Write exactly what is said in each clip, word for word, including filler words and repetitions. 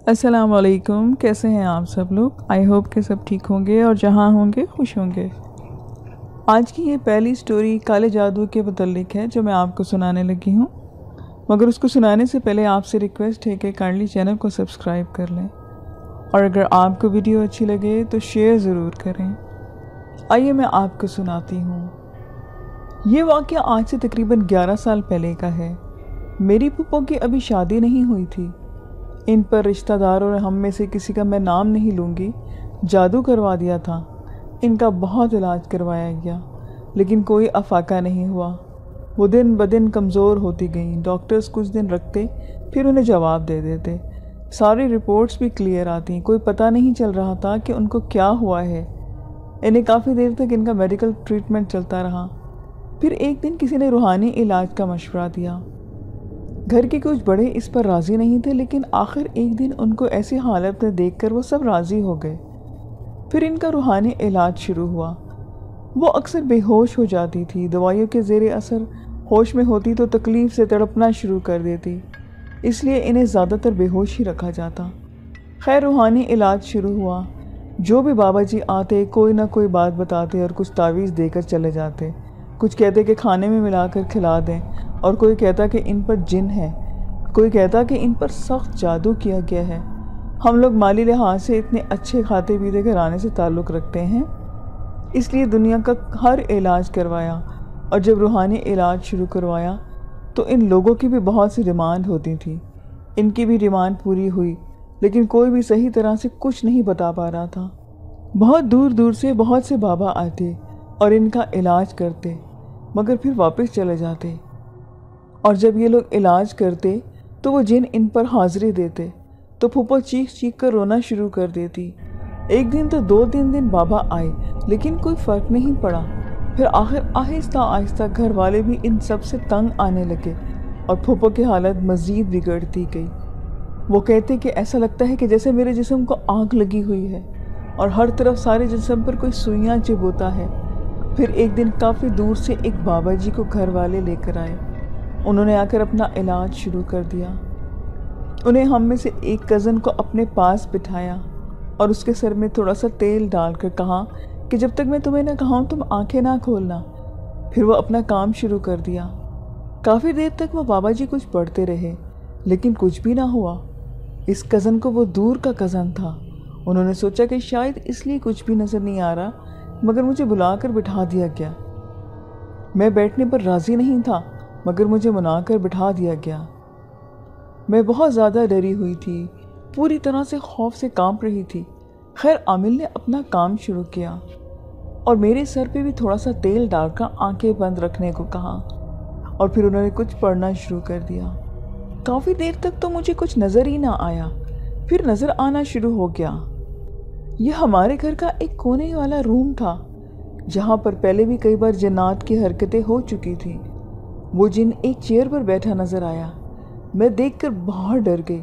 अस्सलाम वालेकुम। कैसे हैं आप सब लोग? आई होप कि सब ठीक होंगे और जहाँ होंगे खुश होंगे। आज की ये पहली स्टोरी काले जादू के मुतल्लिक है जो मैं आपको सुनाने लगी हूँ, मगर उसको सुनाने से पहले आपसे रिक्वेस्ट है कि काइंडली चैनल को सब्सक्राइब कर लें और अगर आपको वीडियो अच्छी लगे तो शेयर ज़रूर करें। आइए मैं आपको सुनाती हूँ। ये वाक़या आज से तकरीबन ग्यारह साल पहले का है। मेरी फूफो की अभी शादी नहीं हुई थी। इन पर रिश्तेदार और हम में से किसी का मैं नाम नहीं लूँगी, जादू करवा दिया था। इनका बहुत इलाज करवाया गया लेकिन कोई अफाका नहीं हुआ। वो दिन ब दिन कमज़ोर होती गईं। डॉक्टर्स कुछ दिन रखते फिर उन्हें जवाब दे देते। सारी रिपोर्ट्स भी क्लियर आती, कोई पता नहीं चल रहा था कि उनको क्या हुआ है। इन्हें काफ़ी देर तक इनका मेडिकल ट्रीटमेंट चलता रहा। फिर एक दिन किसी ने रूहानी इलाज का मशवरा दिया। घर के कुछ बड़े इस पर राज़ी नहीं थे, लेकिन आखिर एक दिन उनको ऐसी हालत में देखकर वो सब राज़ी हो गए। फिर इनका रूहानी इलाज शुरू हुआ। वो अक्सर बेहोश हो जाती थी। दवाइयों के ज़ेरे असर होश में होती तो तकलीफ़ से तड़पना शुरू कर देती, इसलिए इन्हें ज़्यादातर बेहोश ही रखा जाता। खैर, रूहानी इलाज शुरू हुआ। जो भी बाबा जी आते कोई ना कोई बात बताते और कुछ तावीज़ देकर चले जाते। कुछ कहते कि खाने में मिलाकर खिला दें और कोई कहता कि इन पर जिन है, कोई कहता कि इन पर सख्त जादू किया गया है। हम लोग माली लिहाज से इतने अच्छे खाते पीते घराने से ताल्लुक़ रखते हैं, इसलिए दुनिया का हर इलाज करवाया और जब रूहानी इलाज शुरू करवाया तो इन लोगों की भी बहुत सी डिमांड होती थी। इनकी भी डिमांड पूरी हुई, लेकिन कोई भी सही तरह से कुछ नहीं बता पा रहा था। बहुत दूर दूर से बहुत से बाबा आते और इनका इलाज करते, मगर फिर वापस चले जाते। और जब ये लोग इलाज करते तो वो जिन इन पर हाज़िरी देते तो फूफो चीख चीख कर रोना शुरू कर देती। एक दिन तो दो तीन दिन बाबा आए, लेकिन कोई फ़र्क नहीं पड़ा। फिर आखिर आहिस्ता आहिस्ता घर वाले भी इन सब से तंग आने लगे और फूफो की हालत मज़ीद बिगड़ती गई। वो कहते कि ऐसा लगता है कि जैसे मेरे जिस्म को आग लगी हुई है और हर तरफ सारे जिस्म पर कोई सुइयाँ चिबोता है। फिर एक दिन काफ़ी दूर से एक बाबा जी को घर वाले लेकर आए। उन्होंने आकर अपना इलाज शुरू कर दिया। उन्हें हम में से एक कज़न को अपने पास बिठाया और उसके सर में थोड़ा सा तेल डालकर कहा कि जब तक मैं तुम्हें ना कहूँ तुम आंखें ना खोलना। फिर वो अपना काम शुरू कर दिया। काफ़ी देर तक वो बाबा जी कुछ पढ़ते रहे, लेकिन कुछ भी ना हुआ। इस कज़न को वो दूर का कज़न था। उन्होंने सोचा कि शायद इसलिए कुछ भी नज़र नहीं आ रहा, मगर मुझे बुलाकर बिठा दिया गया। मैं बैठने पर राज़ी नहीं था, मगर मुझे मनाकर बिठा दिया गया। मैं बहुत ज़्यादा डरी हुई थी, पूरी तरह से खौफ से कांप रही थी। खैर, आमिल ने अपना काम शुरू किया और मेरे सर पे भी थोड़ा सा तेल डालकर आंखें बंद रखने को कहा और फिर उन्होंने कुछ पढ़ना शुरू कर दिया। काफ़ी देर तक तो मुझे कुछ नज़र ही ना आया, फिर नज़र आना शुरू हो गया। यह हमारे घर का एक कोने वाला रूम था, जहाँ पर पहले भी कई बार जन्नात की हरकतें हो चुकी थी। वो जिन एक चेयर पर बैठा नजर आया। मैं देखकर बहुत डर गई।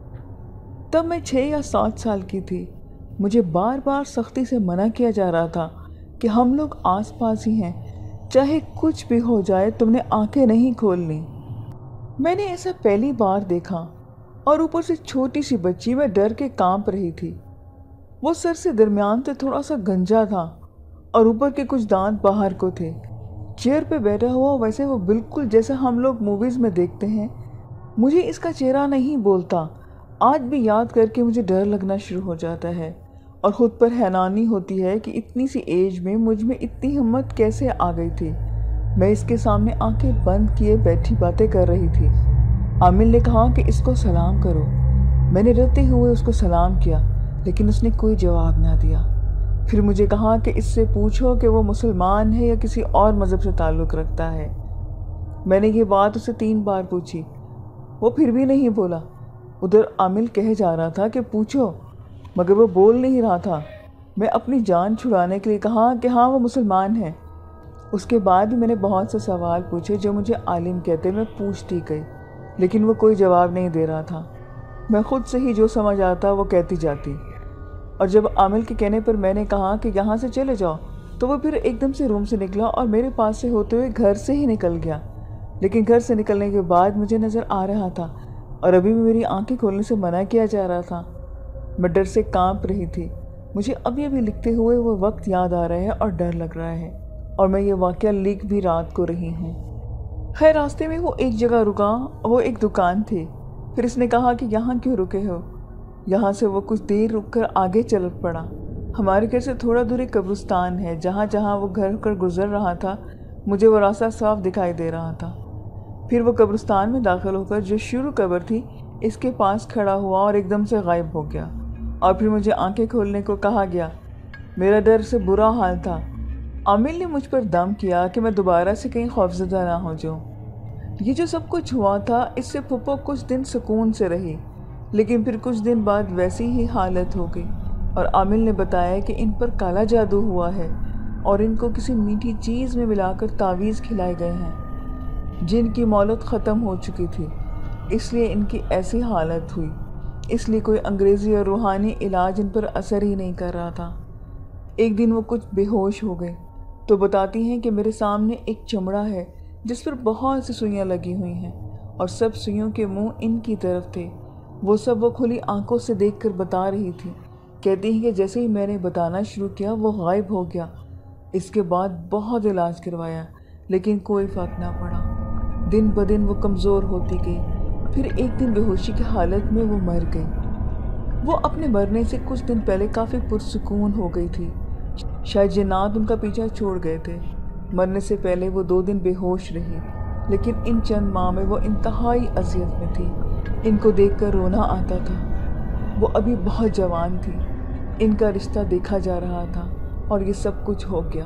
तब मैं छः या सात साल की थी। मुझे बार बार सख्ती से मना किया जा रहा था कि हम लोग आसपास ही हैं, चाहे कुछ भी हो जाए तुमने आंखें नहीं खोलनी। मैंने ऐसा पहली बार देखा और ऊपर से छोटी सी बच्ची, मैं डर के कांप रही थी। वो सर से दरमियान से थोड़ा सा गंजा था और ऊपर के कुछ दांत बाहर को थे। चेयर पे बैठा हुआ वैसे वो बिल्कुल जैसा हम लोग मूवीज़ में देखते हैं। मुझे इसका चेहरा नहीं बोलता। आज भी याद करके मुझे डर लगना शुरू हो जाता है और ख़ुद पर हैरानी होती है कि इतनी सी एज में मुझ में इतनी हिम्मत कैसे आ गई थी। मैं इसके सामने आंखें बंद किए बैठी बातें कर रही थी। आमिल ने कहा कि इसको सलाम करो। मैंने रोते हुए उसको सलाम किया, लेकिन उसने कोई जवाब ना दिया। फिर मुझे कहा कि इससे पूछो कि वो मुसलमान है या किसी और मज़हब से ताल्लुक़ रखता है। मैंने ये बात उसे तीन बार पूछी, वो फिर भी नहीं बोला। उधर आमिल कहे जा रहा था कि पूछो, मगर वो बोल नहीं रहा था। मैं अपनी जान छुड़ाने के लिए कहा कि हाँ वो मुसलमान है। उसके बाद भी मैंने बहुत से सवाल पूछे जो मुझे आलिम कहते। मैं पूछती गई, लेकिन वो कोई जवाब नहीं दे रहा था। मैं ख़ुद से ही जो समझ आता वो कहती जाती। और जब आमिल के कहने पर मैंने कहा कि यहाँ से चले जाओ, तो वो फिर एकदम से रूम से निकला और मेरे पास से होते हुए घर से ही निकल गया। लेकिन घर से निकलने के बाद मुझे नज़र आ रहा था और अभी भी मेरी आंखें खोलने से मना किया जा रहा था। मैं डर से कांप रही थी। मुझे अभी अभी लिखते हुए वो वक्त याद आ रहा है और डर लग रहा है, और मैं ये वाक़या लिख भी रात को रही हूँ। खैर, रास्ते में वो एक जगह रुका। वो एक दुकान थी। फिर इसने कहा कि यहाँ क्यों रुके हो। यहाँ से वो कुछ देर रुक कर आगे चल पड़ा। हमारे घर से थोड़ा दूर एक कब्रिस्तान है। जहाँ जहाँ वो घर कर गुजर रहा था, मुझे वो रास्ता साफ दिखाई दे रहा था। फिर वो कब्रिस्तान में दाखिल होकर जो शुरू कब्र थी, इसके पास खड़ा हुआ और एकदम से गायब हो गया। और फिर मुझे आंखें खोलने को कहा गया। मेरा डर से बुरा हाल था। आमिल ने मुझ पर दम किया कि मैं दोबारा से कहीं खौफजदा ना हो जाऊँ। ये जो सब कुछ हुआ था, इससे फुप्पो कुछ दिन सुकून से रही, लेकिन फिर कुछ दिन बाद वैसी ही हालत हो गई। और आमिल ने बताया कि इन पर काला जादू हुआ है और इनको किसी मीठी चीज़ में मिलाकर तावीज़ खिलाए गए हैं, जिनकी मौलत ख़त्म हो चुकी थी, इसलिए इनकी ऐसी हालत हुई। इसलिए कोई अंग्रेज़ी और रूहानी इलाज इन पर असर ही नहीं कर रहा था। एक दिन वो कुछ बेहोश हो गए तो बताती हैं कि मेरे सामने एक चमड़ा है जिस पर बहुत सी सुइयाँ लगी हुई हैं, और सब सुइयों के मुंह इनकी तरफ थे। वो सब वो खुली आंखों से देखकर बता रही थी। कहती हैं कि जैसे ही मैंने बताना शुरू किया, वो गायब हो गया। इसके बाद बहुत इलाज करवाया, लेकिन कोई फ़र्क ना पड़ा। दिन ब दिन वो कमज़ोर होती गई। फिर एक दिन बेहोशी की हालत में वो मर गई। वो अपने मरने से कुछ दिन पहले काफ़ी पुरसुकून हो गई थी। शायद जिन्नात उनका पीछा छोड़ गए थे। मरने से पहले वो दो दिन बेहोश रही, लेकिन इन चंद माह में वो इंतहाई अजियत में थी। इनको देखकर रोना आता था। वो अभी बहुत जवान थी। इनका रिश्ता देखा जा रहा था और ये सब कुछ हो गया।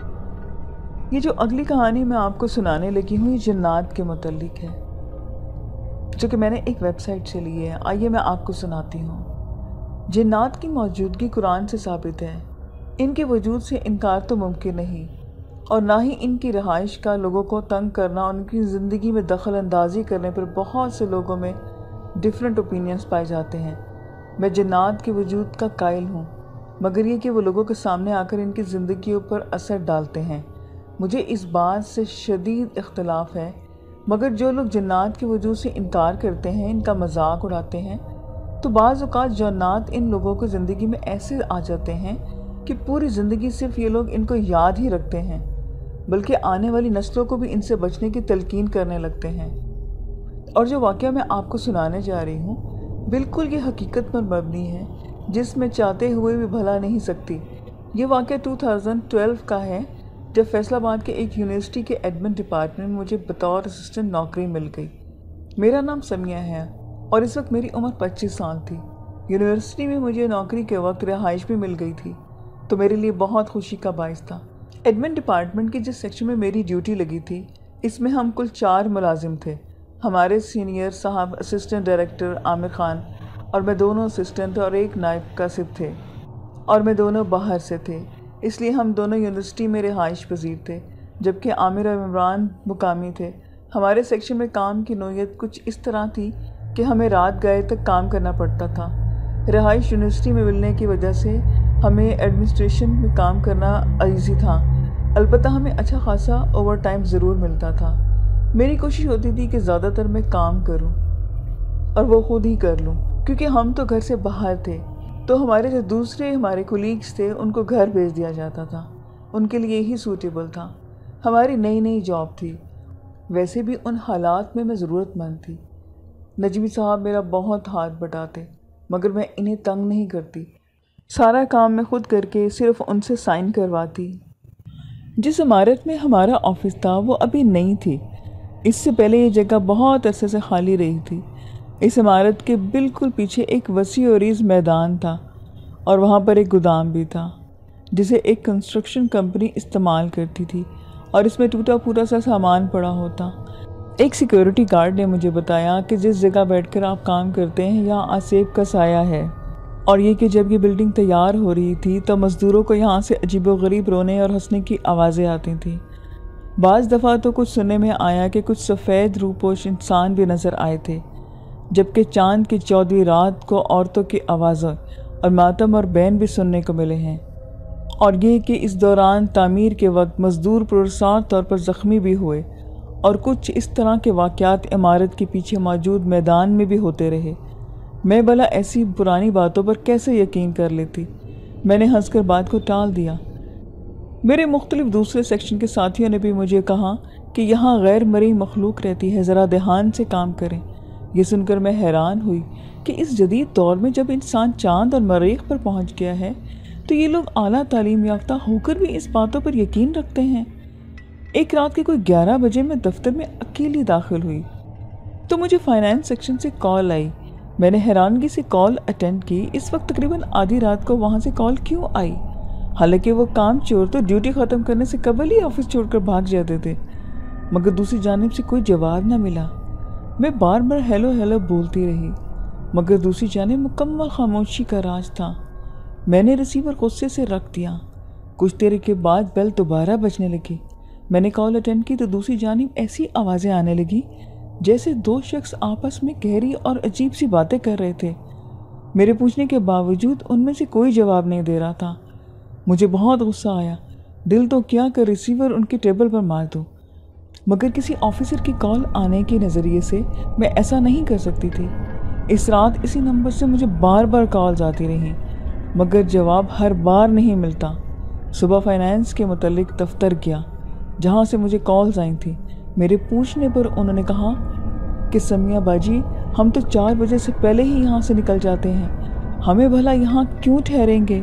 ये जो अगली कहानी मैं आपको सुनाने लगी हूँ, ये जिन्नात के मुतल्लिक है, जो कि मैंने एक वेबसाइट से ली है। आइए मैं आपको सुनाती हूँ। जिन्नात की मौजूदगी कुरान से साबित है। इनके वजूद से इनकार तो मुमकिन नहीं, और ना ही इनकी रहाइश का लोगों को तंग करना और उनकी ज़िंदगी में दखल अंदाजी करने पर बहुत से लोगों में डिफरेंट ओपिनियंस पाए जाते हैं। मैं जिन्नात के वजूद का कायल हूँ, मगर ये कि वो लोगों के सामने आकर इनकी ज़िंदगियों पर असर डालते हैं, मुझे इस बात से शदीद इख्तलाफ है। मगर जो लोग जिन्नात के वजूद से इनकार करते हैं, इनका मजाक उड़ाते हैं, तो बाज़ औक़ात जिन्नात इन लोगों की ज़िंदगी में ऐसे आ जाते हैं कि पूरी ज़िंदगी सिर्फ ये लोग इनको याद ही रखते हैं, बल्कि आने वाली नस्लों को भी इनसे बचने की तलकीन करने लगते हैं। और जो वाक़या मैं आपको सुनाने जा रही हूँ, बिल्कुल ये हकीकत पर मबनी है, जिसमें चाहते हुए भी भला नहीं सकती। ये वाक़या दो हज़ार बारह का है, जब फैसलाबाद के एक यूनिवर्सिटी के एडमिन डिपार्टमेंट में मुझे बतौर असिस्टेंट नौकरी मिल गई। मेरा नाम समिया है और इस वक्त मेरी उम्र पच्चीस साल थी। यूनिवर्सिटी में मुझे नौकरी के वक्त रिहाइश भी मिल गई थी, तो मेरे लिए बहुत खुशी का बाइस था। एडमिन डिपार्टमेंट की जिस सेक्शन में मेरी ड्यूटी लगी थी, इसमें हम कुल चार मुलाजिम थे। हमारे सीनियर साहब असिस्टेंट डायरेक्टर आमिर खान और मैं दोनों असिस्टेंट और एक नायब कासिब थे, और मैं दोनों बाहर से थे, इसलिए हम दोनों यूनिवर्सिटी में रिहाइश पजीर थे, जबकि आमिर और इमरान मुकामी थे। हमारे सेक्शन में काम की नोयत कुछ इस तरह थी कि हमें रात गए तक काम करना पड़ता था। रिहाइश यूनिवर्सिटी में मिलने की वजह से हमें एडमिनिस्ट्रेशन में काम करना ईज़ी था, अलबत्ता हमें अच्छा खासा ओवर टाइम ज़रूर मिलता था। मेरी कोशिश होती थी कि ज़्यादातर मैं काम करूं और वो खुद ही कर लूं, क्योंकि हम तो घर से बाहर थे, तो हमारे जो दूसरे हमारे कोलीग्स थे उनको घर भेज दिया जाता था। उनके लिए यही सूटेबल था। हमारी नई नई जॉब थी, वैसे भी उन हालात में मैं ज़रूरतमंद थी। नजमी साहब मेरा बहुत हाथ बटाते, मगर मैं इन्हें तंग नहीं करती। सारा काम मैं खुद करके सिर्फ उनसे साइन करवाती। जिस इमारत में हमारा ऑफिस था वो अभी नई थी। इससे पहले ये जगह बहुत अरसे से खाली रही थी। इस इमारत के बिल्कुल पीछे एक वसी और ईज़ मैदान था, और वहाँ पर एक गोदाम भी था, जिसे एक कंस्ट्रक्शन कंपनी इस्तेमाल करती थी, और इसमें टूटा फूटा सा सामान पड़ा होता। एक सिक्योरिटी गार्ड ने मुझे बताया कि जिस जगह बैठकर आप काम करते हैं, यहाँ आसेब का साया है, और ये कि जब ये बिल्डिंग तैयार हो रही थी तो मज़दूरों को यहाँ से अजीबोगरीब रोने और हंसने की आवाज़ें आती थी। बाज़ दफ़ा तो कुछ सुनने में आया कि कुछ सफ़ेद रूपोश इंसान भी नज़र आए थे, जबकि चाँद की चौदहवीं रात को औरतों की आवाज़ों और मातम और बैन भी सुनने को मिले हैं। और ये कि इस दौरान तामीर के वक्त मज़दूर पुरअसरार तौर पर ज़ख्मी भी हुए اور کچھ اس طرح کے واقعات عمارت کے پیچھے موجود میدان میں بھی ہوتے رہے۔ میں بھلا ایسی پرانی باتوں پر کیسے یقین کر لیتی؟ میں نے ہنس کر بات کو ٹال دیا۔ میرے مختلف دوسرے سیکشن کے ساتھیوں نے بھی مجھے کہا کہ یہاں غیر مرئی مخلوق رہتی ہے، ذرا دھیان سے کام کریں۔ یہ سن کر میں حیران ہوئی کہ اس جدید دور میں جب انسان چاند اور مریخ پر پہنچ گیا ہے تو یہ لوگ اعلیٰ تعلیم یافتہ ہو کر بھی اس باتوں پر یقین رکھتے ہیں۔ ایک رات کے کوئی گیارہ بجے میں دفتر میں اکیلی داخل ہوئی تو مجھے فائنانس سیکشن سے کال آئی۔ میں نے حیرانگی سے کال اٹینڈ کی۔ اس وقت تقریباً آدھی رات کو وہاں سے کال کیوں آئی؟ حالانکہ وہ کام چور تو ڈیوٹی ختم کرنے سے قبل ہی آفس چھوڑ کر بھاگ جاتے تھے، مگر دوسری جانب سے کوئی جواب نہ ملا۔ میں بار بار ہیلو ہیلو بولتی رہی، مگر دوسری جانب مکمل خاموشی کا راز تھا۔ میں نے ریسیور غصے سے رکھ دیا۔ کچھ دیر کے بعد بیل دوبارہ بجنے لگی۔ میں نے کال اٹینڈ کی تو دوسری جانب ایسی آوازیں آنے لگی جیسے دو شخص آپس میں گہری اور عجیب سی باتیں کر رہے تھے۔ میرے پوچھنے کے باوجود ان میں سے کوئی جواب نہیں دے رہا تھا۔ مجھے بہت غصہ آیا۔ دل تو کیا کہ ریسیور ان کی ٹیبل پر مار دوں، مگر کسی آفیسر کی کال آنے کے نظریے سے میں ایسا نہیں کر سکتی تھی۔ اس رات اسی نمبر سے مجھے بار بار کالز آتی رہیں، مگر جواب ہر بار نہیں ملتا۔ صبح فائنانس کے متعلق دفتر گیا جہاں سے مجھے کالز آئی تھیں۔ میرے پوچھنے پر انہوں نے کہا کہ سمیہ باجی، ہم تو چار بجے سے پہلے ہی یہاں سے نکل جاتے ہیں، ہمیں بھلا یہاں کیوں ٹھہریں گے؟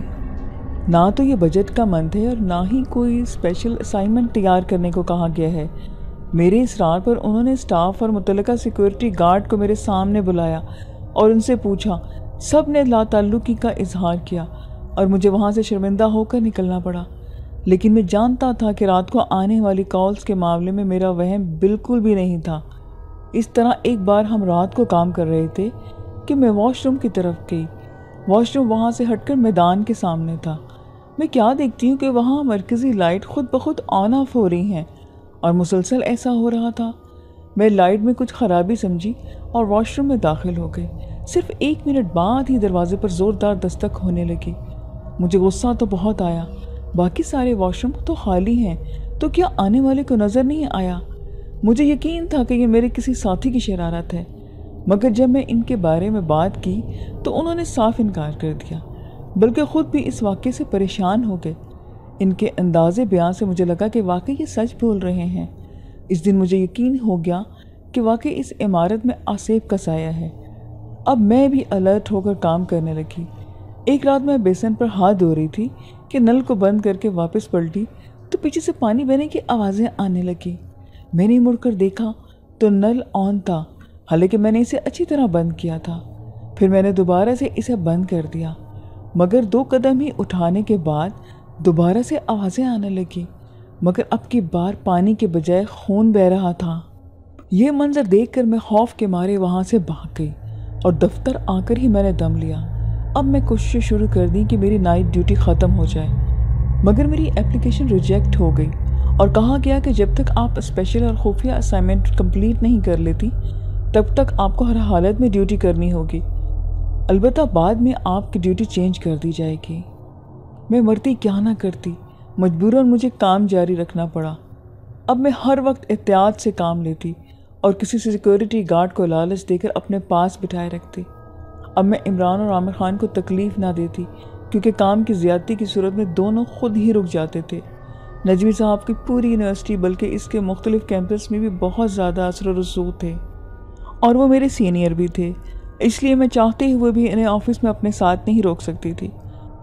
نہ تو یہ بجٹ کا منتھ ہے اور نہ ہی کوئی اسپیشل اسائنمنٹ تیار کرنے کو کہا گیا ہے۔ میرے اصرار پر انہوں نے اسٹاف اور متعلقہ سیکورٹی گارڈ کو میرے سامنے بلایا اور ان سے پوچھا۔ سب نے لا تعلقی کا اظہار کیا اور مجھے وہاں سے شرمندہ ہو کر نکلنا پڑا، لیکن میں جانتا تھا کہ رات کو آنے والی کالز کے معاملے میں میرا وہم بالکل بھی نہیں تھا۔ اس طرح ایک بار ہم رات کو کام کر رہے تھے کہ میں واش روم کی طرف گئی۔ واش روم وہاں سے ہٹ کر میدان کے سامنے تھا۔ میں کیا دیکھتی ہوں کہ وہاں مرکزی لائٹ خود بخود آن آف ہو رہی ہیں اور مسلسل ایسا ہو رہا تھا۔ میں لائٹ میں کچھ خرابی سمجھی اور واش روم میں داخل ہو گئی۔ صرف ایک منٹ بعد ہی دروازے پر زوردار دستک ہونے لگی۔ مجھے غصہ تو بہت آیا۔ باقی سارے واش روم تو خالی ہیں، تو کیا آنے والے کو نظر نہیں آیا؟ مجھے یقین تھا کہ یہ میرے کسی ساتھی کی شرارت ہے، مگر جب میں ان کے بارے میں بات کی تو انہوں نے صاف انکار کر دیا، بلکہ خود بھی اس واقعے سے پریشان ہو گئے۔ ان کے انداز بیان سے مجھے لگا کہ واقعی یہ سچ بول رہے ہیں۔ اس دن مجھے یقین ہو گیا کہ واقعی اس عمارت میں آسیب کا سایہ ہے۔ اب میں بھی الرٹ ہو کر کام کرنے لگی۔ ایک رات میں بیسن پر ہاتھ دھو رہی تھی کہ نل کو بند کر کے واپس پلٹی تو پیچھے سے پانی بہنے کی آوازیں آنے لگی۔ میں نے مڑ کر دیکھا تو نل آن تھا، حالانکہ میں نے اسے اچھی طرح بند کیا تھا۔ پھر میں نے دوبارہ سے اسے بند کر دیا، مگر دو قدم ہی اٹھانے کے بعد دوبارہ سے آوازیں آنے لگی، مگر اب کی بار پانی کے بجائے خون بہہ رہا تھا۔ یہ منظر دیکھ کر میں خوف کے مارے وہاں سے بھاگ گئی اور دفتر آ کر ہی میں نے دم لیا۔ اب میں کوشش شروع کر دی کہ میری نائٹ ڈیوٹی ختم ہو جائے، مگر میری اپلیکیشن ریجیکٹ ہو گئی اور کہا گیا کہ جب تک آپ اسپیشل اور خفیہ اسائنمنٹ کمپلیٹ نہیں کر لیتی تب تک آپ کو ہر حالت میں ڈیوٹی کرنی ہوگی، البتہ بعد میں آپ کی ڈیوٹی چینج کر دی جائے گی۔ میں مرتی کیا نہ کرتی، مجبوراً مجھے کام جاری رکھنا پڑا۔ اب میں ہر وقت احتیاط سے کام لیتی اور کسی سیکورٹی گارڈ کو لالچ دے کر اپنے پاس بٹھائے رکھتی۔ اب میں عمران اور عامر خان کو تکلیف نہ دیتی، کیونکہ کام کی زیادتی کی صورت میں دونوں خود ہی رک جاتے تھے۔ نجمی صاحب کی پوری یونیورسٹی بلکہ اس کے مختلف کیمپس میں بھی بہت زیادہ اثر و رسوخ تھے، اور وہ میرے سینئر بھی تھے، اس لیے میں چاہتے ہوئے بھی انہیں آفس میں اپنے ساتھ نہیں روک سکتی تھی،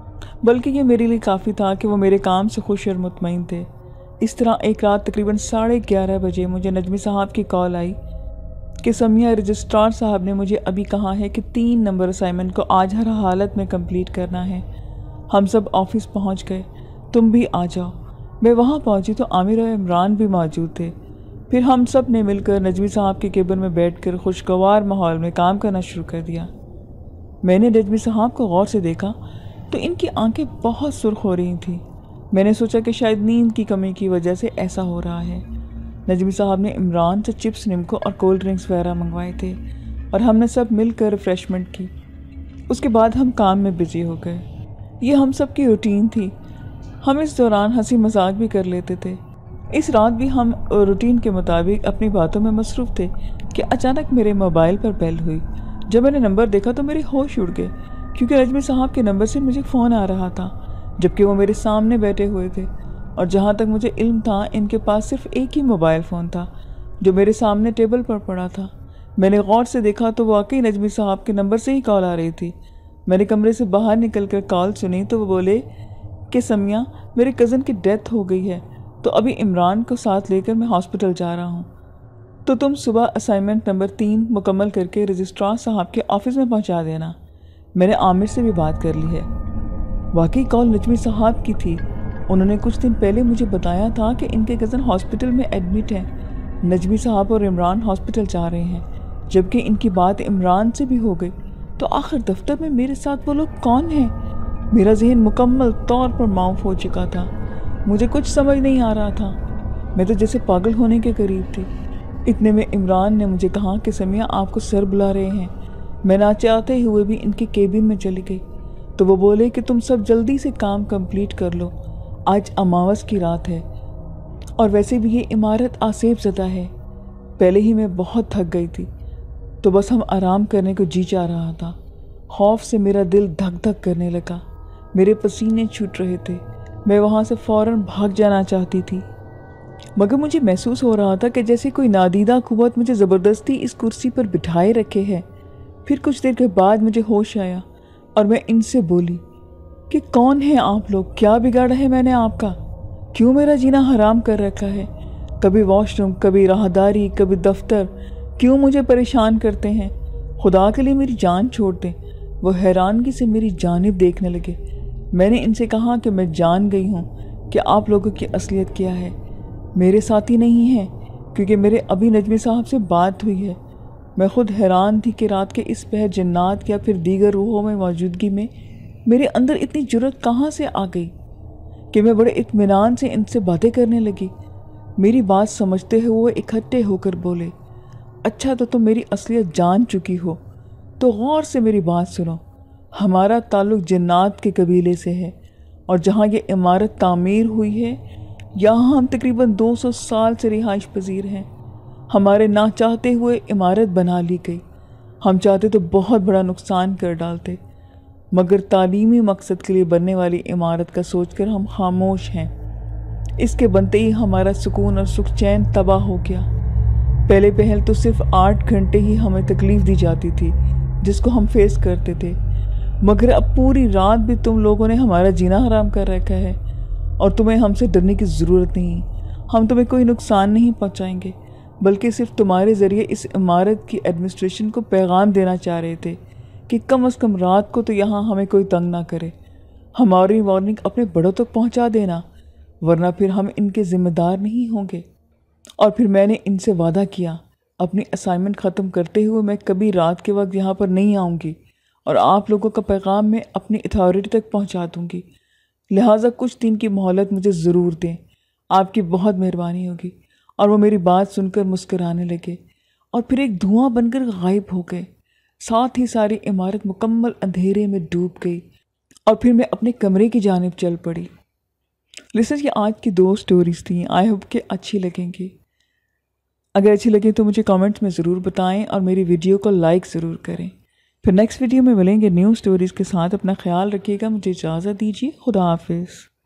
بلکہ یہ میرے لیے کافی تھا کہ وہ میرے کام سے خوش اور مطمئن تھے۔ اس طرح ایک رات تقریباً ساڑھے گیارہ بجے مجھے نجمی صاحب کی کال آئی کہ سمیہ رجسٹرار صاحب نے مجھے ابھی کہا ہے کہ تین نمبر اسائنمنٹ کو آج ہر حالت میں کمپلیٹ کرنا ہے۔ ہم سب آفس پہنچ گئے، تم بھی آ جاؤ۔ میں وہاں پہنچی تو عامر اور عمران بھی موجود تھے۔ پھر ہم سب نے مل کر نجمی صاحب کے کیبن میں بیٹھ کر خوشگوار ماحول میں کام کرنا شروع کر دیا۔ میں نے نجمی صاحب کو غور سے دیکھا تو ان کی آنکھیں بہت سرخ ہو رہی تھیں۔ میں نے سوچا کہ شاید نیند کی کمی کی وجہ سے ایسا ہو رہا ہے۔ نجمی صاحب نے عمران سے چپس، نمکو اور کولڈ ڈرنکس وغیرہ منگوائے تھے اور ہم نے سب مل کر ریفریشمنٹ کی۔ اس کے بعد ہم کام میں بزی ہو گئے۔ یہ ہم سب کی روٹین تھی۔ ہم اس دوران ہنسی مذاق بھی کر لیتے تھے۔ اس رات بھی ہم روٹین کے مطابق اپنی باتوں میں مصروف تھے کہ اچانک میرے موبائل پر بیل ہوئی۔ جب میں نے نمبر دیکھا تو میرے ہوش اڑ گئے، کیونکہ نجمی صاحب کے نمبر سے مجھے فون آ رہا تھا، جبکہ وہ میرے سامنے بیٹھے ہوئے تھے، اور جہاں تک مجھے علم تھا ان کے پاس صرف ایک ہی موبائل فون تھا جو میرے سامنے ٹیبل پر پڑا تھا۔ میں نے غور سے دیکھا تو واقعی نجمی صاحب کے نمبر سے ہی کال آ رہی تھی۔ میں نے کمرے سے باہر نکل کر کال سنی تو وہ بولے کہ سمیہ، میرے کزن کی ڈیتھ ہو گئی ہے، تو ابھی عمران کو ساتھ لے کر میں ہاسپٹل جا رہا ہوں، تو تم صبح اسائنمنٹ نمبر تین مکمل کر کے رجسٹرار صاحب کے آفس میں پہنچا دینا۔ میں نے عامر سے بھی بات کر لی ہے۔ واقعی کال نجمی صاحب کی تھی۔ انہوں نے کچھ دن پہلے مجھے بتایا تھا کہ ان کے کزن ہاسپٹل میں ایڈمٹ ہیں۔ نجمی صاحب اور عمران ہاسپٹل جا رہے ہیں، جبکہ ان کی بات عمران سے بھی ہو گئی، تو آخر دفتر میں میرے ساتھ وہ لوگ کون ہیں؟ میرا ذہن مکمل طور پر معاف ہو چکا تھا۔ مجھے کچھ سمجھ نہیں آ رہا تھا، میں تو جیسے پاگل ہونے کے قریب تھی۔ اتنے میں عمران نے مجھے کہا کہ سمیہ، آپ کو سر بلا رہے ہیں۔ میں نہ چاہتے ہوئے بھی ان کے کیبن میں چلی گئی، تو وہ بولے کہ تم سب جلدی سے کام کمپلیٹ کر لو، آج اماوس کی رات ہے، اور ویسے بھی یہ عمارت آسیب زدہ ہے۔ پہلے ہی میں بہت تھک گئی تھی، تو بس ہم آرام کرنے کو جی چاہ رہا تھا۔ خوف سے میرا دل دھک دھک کرنے لگا، میرے پسینے چھوٹ رہے تھے، میں وہاں سے فوراً بھاگ جانا چاہتی تھی، مگر مجھے محسوس ہو رہا تھا کہ جیسے کوئی نادیدہ قوت مجھے زبردستی اس کرسی پر بٹھائے رکھے ہے۔ پھر کچھ دیر کے بعد مجھے ہوش آیا اور میں ان سے بولی کہ کون ہیں آپ لوگ؟ کیا بگاڑا ہے میں نے آپ کا؟ کیوں میرا جینا حرام کر رکھا ہے؟ کبھی واش روم، کبھی راہداری، کبھی دفتر، کیوں مجھے پریشان کرتے ہیں؟ خدا کے لیے میری جان چھوڑ دیں۔ وہ حیرانگی سے میری جانب دیکھنے لگے۔ میں نے ان سے کہا کہ میں جان گئی ہوں کہ آپ لوگوں کی اصلیت کیا ہے، میرے ساتھی نہیں ہیں، کیونکہ میرے ابھی نجمی صاحب سے بات ہوئی ہے۔ میں خود حیران تھی کہ رات کے اس پہر جنات یا پھر دیگر روحوں میں موجودگی میں میرے اندر اتنی جرأت کہاں سے آ گئی کہ میں بڑے اطمینان سے ان سے باتیں کرنے لگی۔ میری بات سمجھتے ہوئے وہ اکٹھے ہو کر بولے، اچھا تو تم میری اصلیت جان چکی ہو، تو غور سے میری بات سنو۔ ہمارا تعلق جنات کے قبیلے سے ہے، اور جہاں یہ عمارت تعمیر ہوئی ہے، یہاں ہم تقریباً دو سو سال سے رہائش پذیر ہیں۔ ہمارے نہ چاہتے ہوئے عمارت بنا لی گئی۔ ہم چاہتے تو بہت بڑا نقصان کر ڈالتے، مگر تعلیمی مقصد کے لیے بننے والی عمارت کا سوچ کر ہم خاموش ہیں۔ اس کے بنتے ہی ہمارا سکون اور سکھ چین تباہ ہو گیا۔ پہلے پہل تو صرف آٹھ گھنٹے ہی ہمیں تکلیف دی جاتی تھی، جس کو ہم فیس کرتے تھے، مگر اب پوری رات بھی تم لوگوں نے ہمارا جینا حرام کر رکھا ہے، اور تمہیں ہم سے ڈرنے کی ضرورت نہیں۔ ہم تمہیں کوئی نقصان نہیں پہنچائیں گے، بلکہ صرف تمہارے ذریعے اس عمارت کی ایڈمنسٹریشن کو پیغام دینا چاہ رہے تھے کہ کم از کم رات کو تو یہاں ہمیں کوئی تنگ نہ کرے۔ ہماری وارننگ اپنے بڑوں تک پہنچا دینا، ورنہ پھر ہم ان کے ذمہ دار نہیں ہوں گے۔ اور پھر میں نے ان سے وعدہ کیا، اپنی اسائنمنٹ ختم کرتے ہوئے میں کبھی رات کے وقت یہاں پر نہیں آؤں گی، اور آپ لوگوں کا پیغام میں اپنی اتھارٹی تک پہنچا دوں گی، لہٰذا کچھ دن کی مہلت مجھے ضرور دیں، آپ کی بہت مہربانی ہوگی۔ اور وہ میری بات سن کر مسکرانے لگے، اور پھر ایک دھواں بن کر غائب ہو گئے۔ ساتھ ہی ساری عمارت مکمل اندھیرے میں ڈوب گئی، اور پھر میں اپنے کمرے کی جانب چل پڑی۔ لسنرز، یہ آج کی دو سٹوریز تھیں، آئی ہوپ کہ اچھی لگیں گی۔ اگر اچھی لگیں تو مجھے کامنٹس میں ضرور بتائیں، اور میری ویڈیو کو لائک ضرور کریں۔ پھر نیکسٹ ویڈیو میں ملیں گے نیو سٹوریز کے ساتھ۔ اپنا خیال رکھیے گا، مجھے اجازت دیجیے، خدا حافظ۔